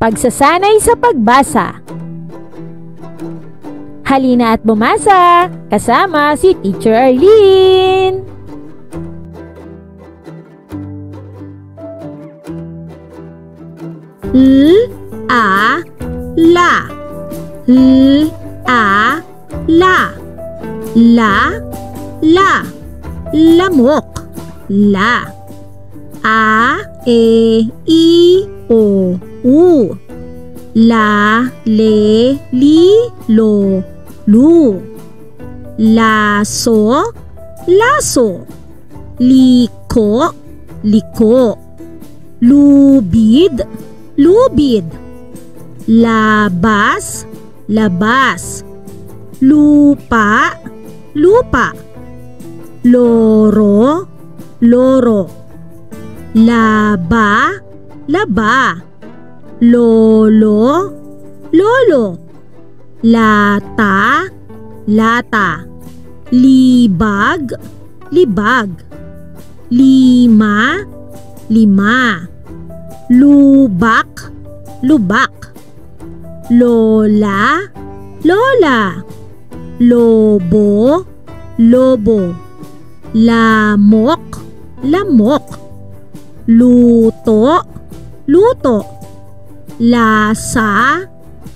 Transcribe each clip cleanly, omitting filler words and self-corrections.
Pagsasanay sa pagbasa. Halina at bumasa kasama si Teacher Arlene. La. Lamok. La. I, o, u. La, le, li, lo, lu. Laso. Liko. Lubid. Labas. Lupa. Loro. Laba. Lolo. Lata. Libag. Lima. Lubak. Lola. Lobo. Lamok. Luto. Lasa.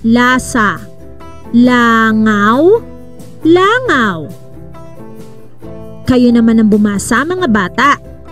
Langaw. Kayo naman ang bumasa, mga bata.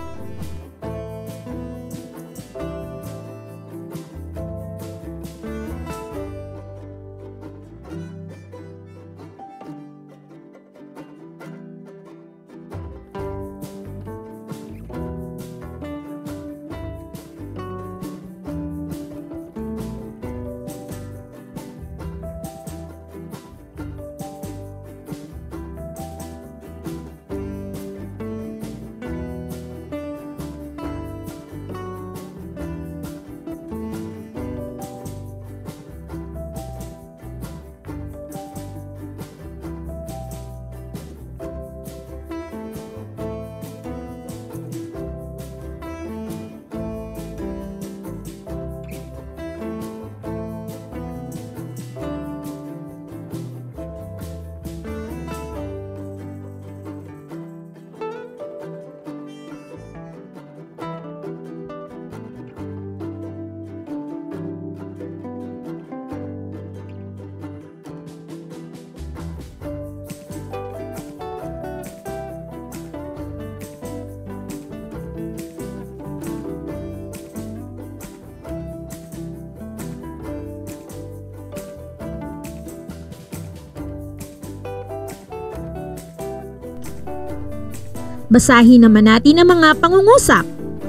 Basahin naman natin ang mga pangungusap.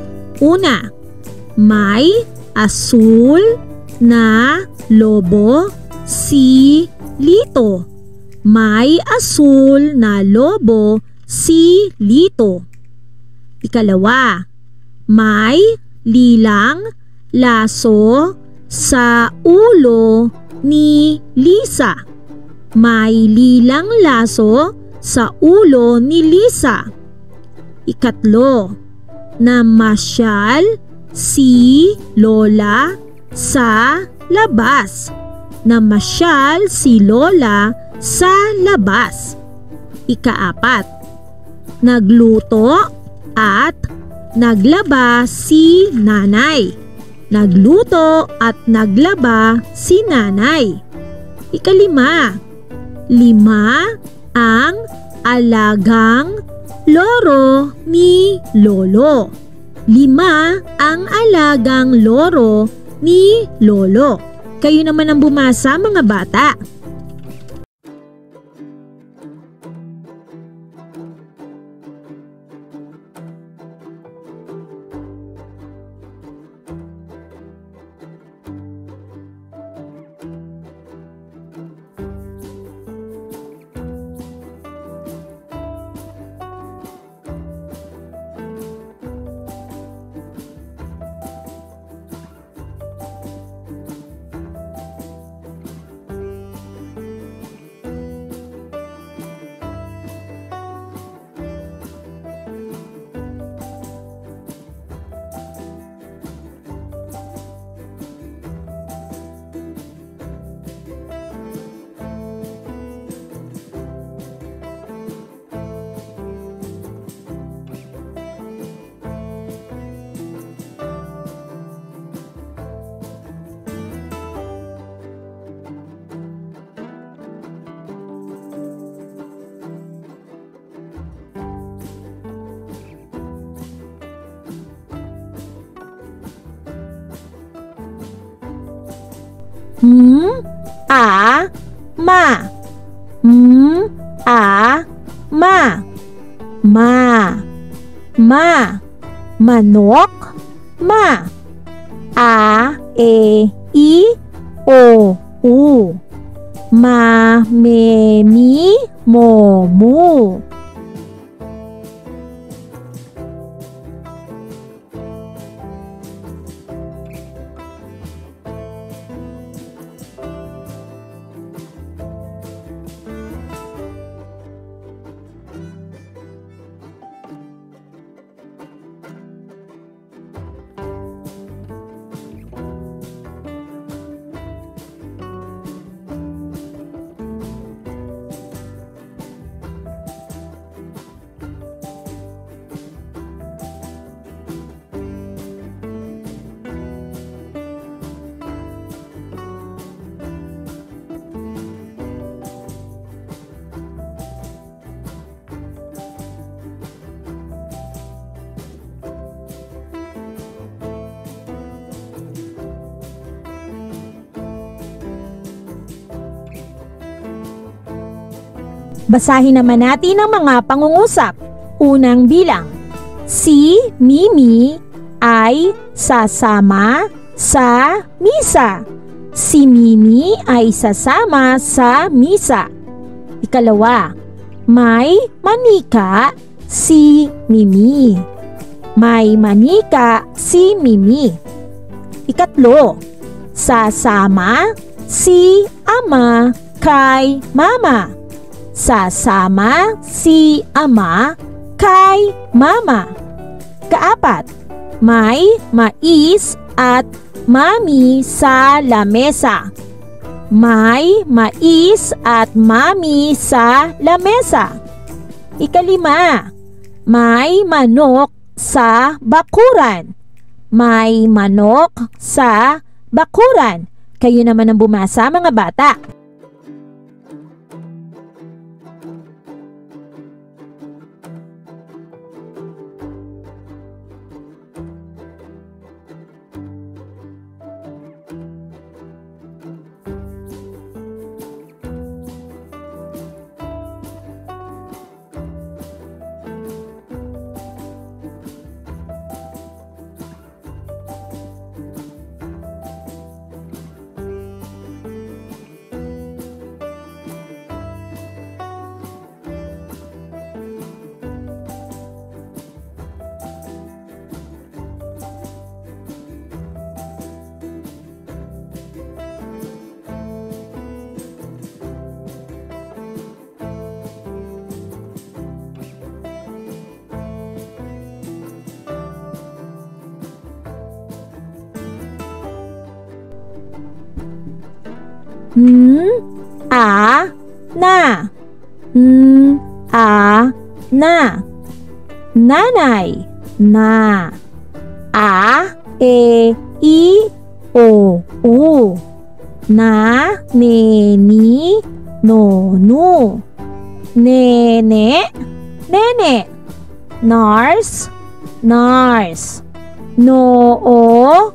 Una, may asul na lobo si Lito. May asul na lobo si Lito. Ikalawa, may lilang laso sa ulo ni Lisa. May lilang laso sa ulo ni Lisa. Ikatlo, namasyal si Lola sa labas. Namasyal si Lola sa labas. Ikaapat, nagluto at naglaba si nanay. Nagluto at naglaba si nanay. Ikalima, lima ang alagang loro ni Lolo. 5 ang alagang loro ni Lolo. Kayo naman ang bumasa, mga bata. A, ma. A, ma. Ma. Ma. Manok, ma. A, e, i, o, u. Ma, me, mi, mo, mu. Basahin naman natin ang mga pangungusap. Unang bilang. Si Mimi ay sasama sa misa. Si Mimi ay sasama sa misa. Ikalawa. May manika si Mimi. May manika si Mimi. Ikatlo. Sasama si ama kay mama. Sasama si ama kay mama. Kaapat, may mais at mami sa lamesa. May mais at mami sa lamesa. Ikalima, may manok sa bakuran. May manok sa bakuran. Kayo naman ang bumasa, mga bata. A, na. A, na. Nanay, na. A, e, i, o, u. Na, ne, ni, no, nu. Nene, nene. Nurse, nurse. Noo,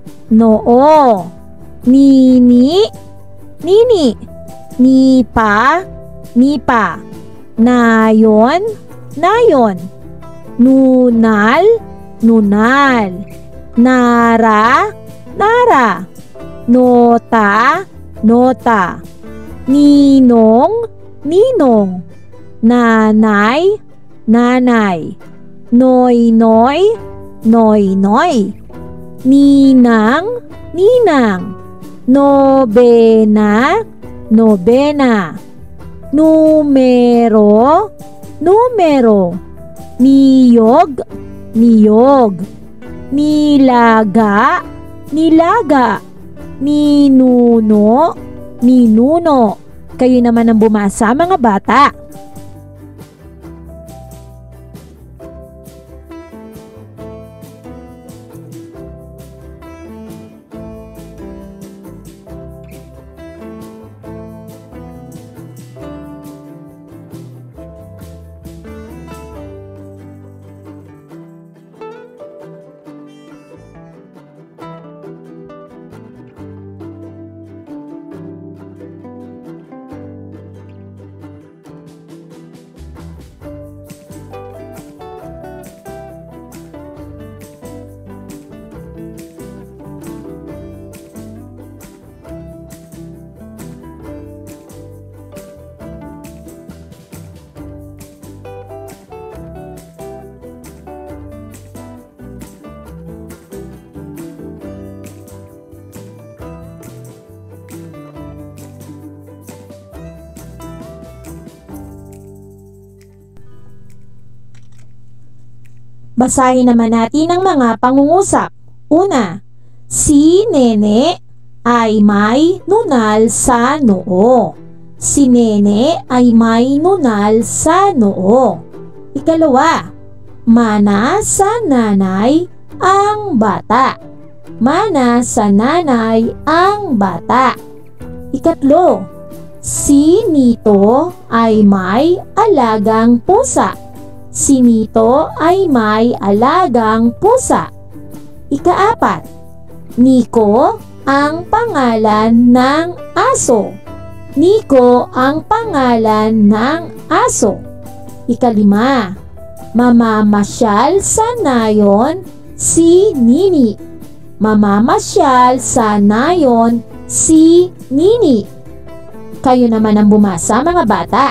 noo. Nini, nini. Nipa, nipa. Nayon, nayon. Nunal, nunal. Nara, nara. Nota, nota. Ninong, ninong. Nanay, nanay. Noy, noy, noy, noy. Ninang, ninang. Nobena, nobena. Numero, numero. Niyog, niyog. Nilaga, nilaga. Ninuno, ninuno. Kayo naman ang bumasa, mga bata. Basahin naman natin ang mga pangungusap. Una, si Nene ay may nunal sa noo. Si Nene ay may nunal sa noo. Ikalawa, mana sa nanay ang bata. Mana sa nanay ang bata. Ikatlo, si Nito ay may alagang pusa. Si Nito ay may alagang pusa. Ikaapat, Nico ang pangalan ng aso. Nico ang pangalan ng aso. Ikalima, mamamasyal sa nayon si Nini. Mamamasyal sa nayon si Nini. Kayo naman ang bumasa, mga bata.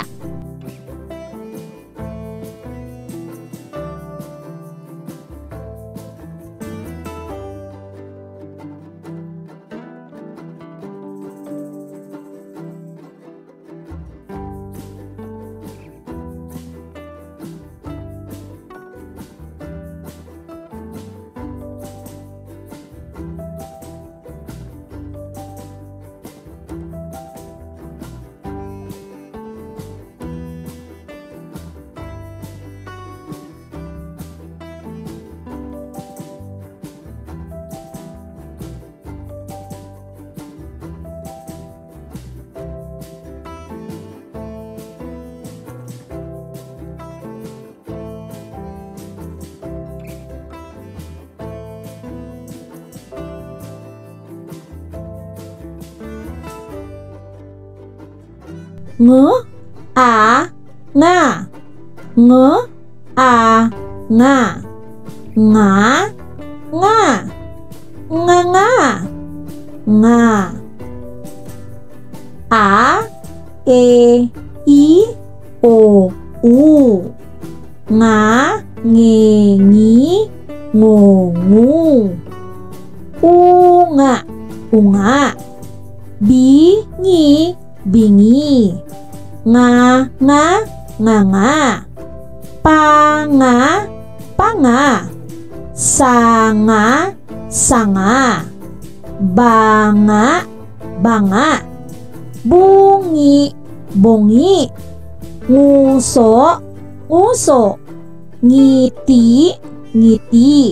Ng, a, nga. Ng, a, nga. Nga, nga. Nga, nga. Nga. A, e, i, o, u. Nga, nge, ngi, ngo, ngu. Unga, unga. Bi, ngi, bingi. Nga, nga, nga, nga. Panga, panga. Sanga, sanga. Banga, banga. Bungi, bungi. Nguso, nguso. Ngiti, ngiti.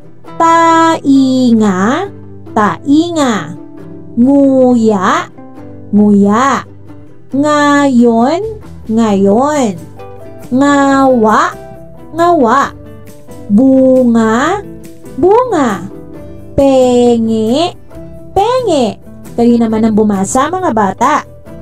Tainga, tainga. Nguya, nguya. Ngayon, ngayon. Ngawa, ngawa. Bunga, bunga. Penge, penge. Kayo naman ang bumasa, mga bata.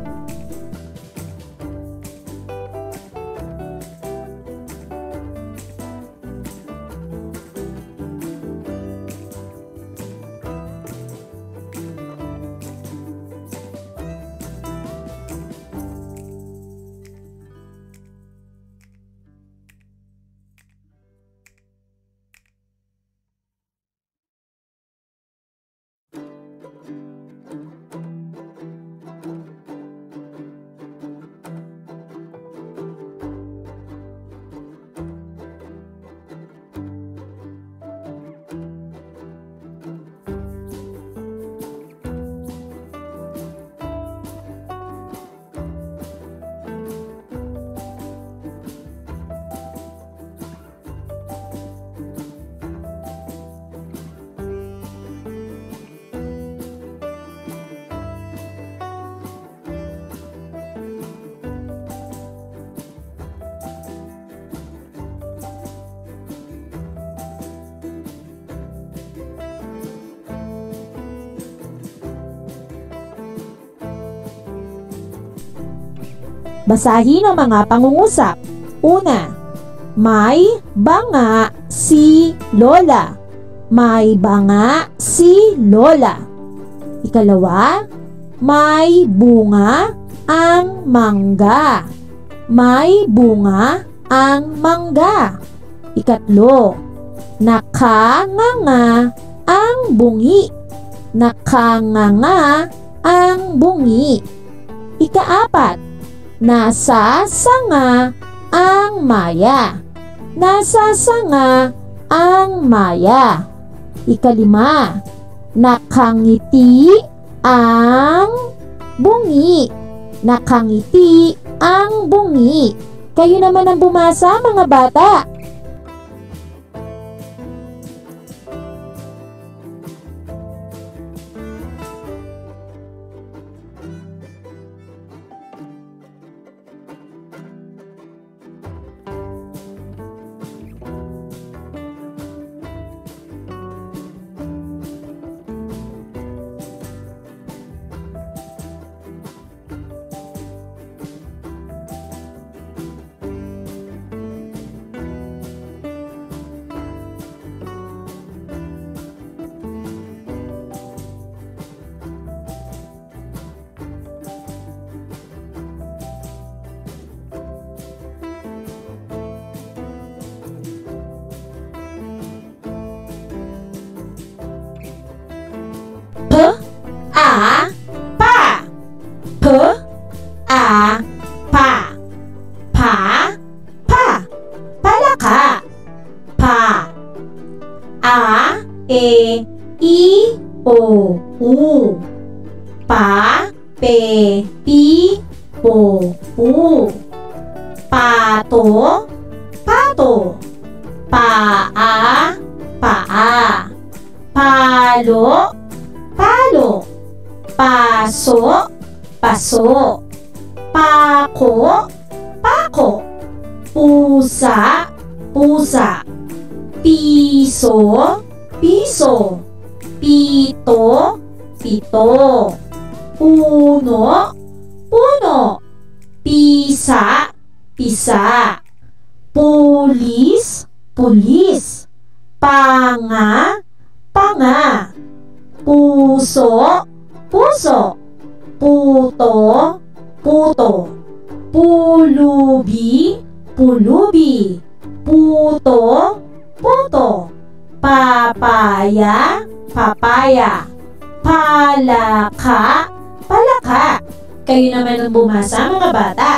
Basahin ang mga pangungusap. Una, may banga si Lola. May banga si Lola. Ikalawa, may bunga ang mangga. May bunga ang mangga. Ikatlo, nakanganga ang bungi. Nakanganga ang bungi. Ikaapat, nasa sanga ang maya. Nasa sanga ang Maya. Ikalima, nakangiti ang bungi. Nakangiti ang bungi. Kayo naman ang bumasa, mga bata. Palaka. Pa. I, O, U. Pa, pe, pi, po, u. Pato, pato. Paa, paa. Palo, palo. Paso, paso. Pako, pako. Pusa, pusa. Piso, piso. Pito, pito. Puno, puno. Pisa, pisa. Pulis, pulis. Panga, panga. Puso, puso. Puto, puto. Pulubi, pulubi. Puto, puto. Papaya, papaya. Palaka, palaka. Kayo naman ang bumasa, mga bata.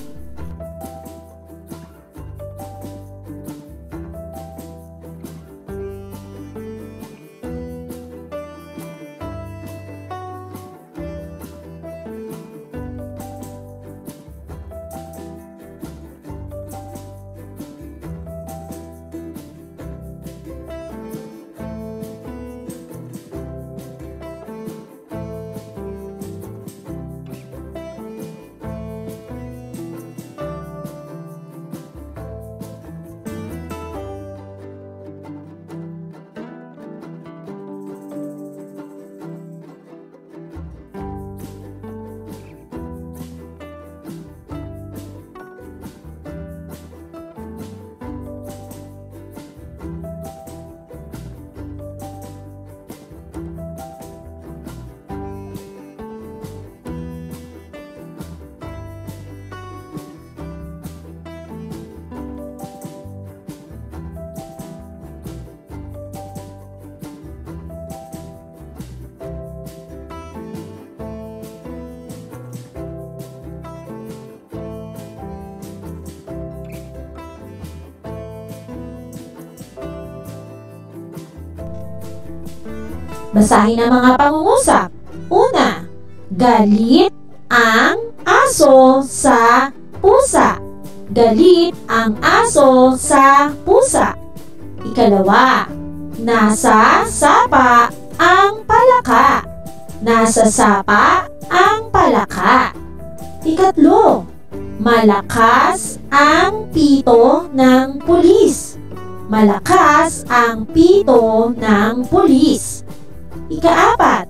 Basahin ang mga pangungusap. Una, galit ang aso sa pusa. Galit ang aso sa pusa. Ikalawa, nasa sapa ang palaka. Nasa sapa ang palaka. Ikatlo, malakas ang pito ng pulis. Malakas ang pito ng pulis. Ikaapat,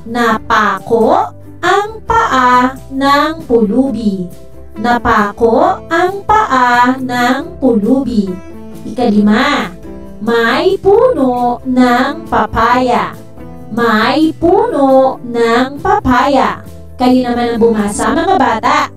napako ang paa ng pulubi. Napako ang paa ng pulubi. Ikalima, may puno ng papaya. May puno ng papaya. Kayo naman ang bumasa, mga bata.